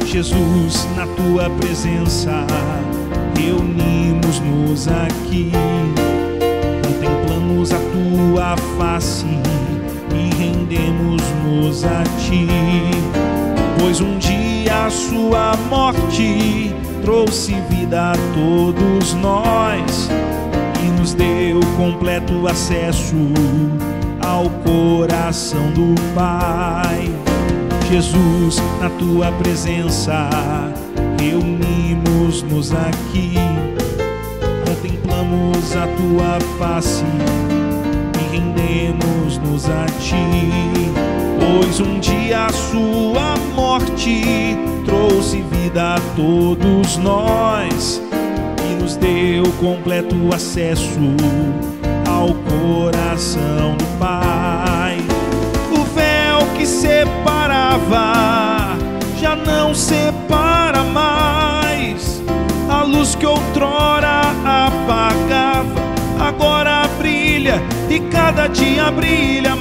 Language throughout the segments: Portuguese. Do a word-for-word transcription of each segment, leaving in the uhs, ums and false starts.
Jesus, na tua presença, reunimos-nos aqui, contemplamos a tua face e rendemos-nos a ti. Pois um dia a sua morte trouxe vida a todos nós e nos deu completo acesso ao coração do Pai. Jesus, na tua presença, reunimos-nos aqui, contemplamos a tua face e rendemos-nos a ti. Pois um dia a sua morte trouxe vida a todos nós e nos deu completo acesso ao coração do Pai. O véu que separava já não separa mais. A luz que outrora apagava agora brilha e cada dia brilha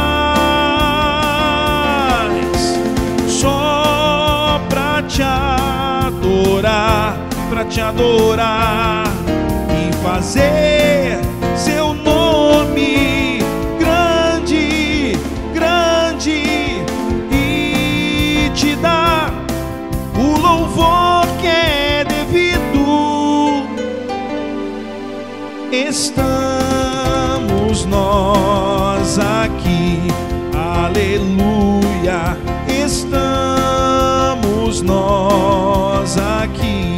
mais. Só pra te adorar, pra te adorar e fazer seu nome grande, grande, e te dar o louvor que é devido. Estamos nós aqui, aleluia. Estamos nós aqui,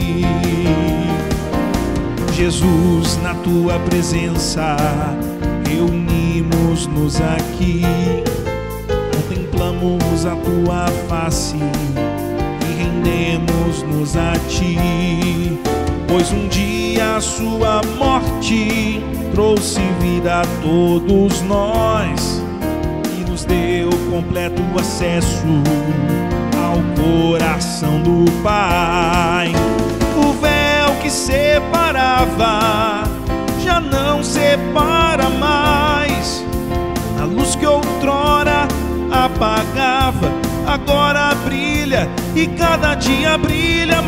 Jesus, na tua presença, reunimos-nos aqui, contemplamos a tua face e rendemos-nos a ti. Pois um dia a sua morte trouxe vida a todos nós e nos deu completo acesso ao coração do Pai. O véu que separava já não separa mais. A luz que outrora apagava agora brilha e cada dia brilha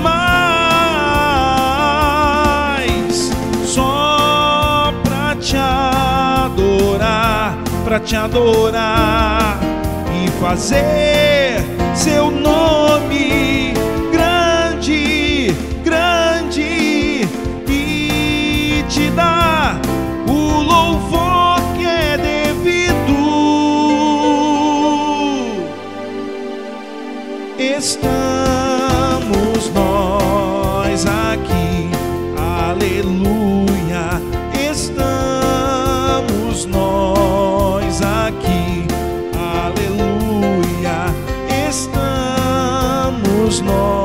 mais. Só pra te adorar, pra te adorar e fazer seu nome grande, grande, e te dar o louvor que é devido. Estamos nós aqui, aleluia. Estamos nós aqui, aleluia. Estamos nós